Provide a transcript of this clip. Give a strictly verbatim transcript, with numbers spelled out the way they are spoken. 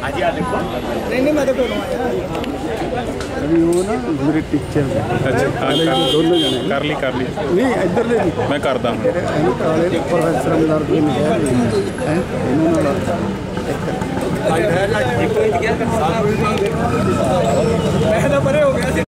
नहीं नहीं मैं तो अभी वो ना मेरे टीचर अच्छा दोनों जने कर ली कर ली नहीं इधर ले मैं करदा काले प्रोफेसर मिलार कोई नहीं है इन्होंने मैं तो परे हो गया।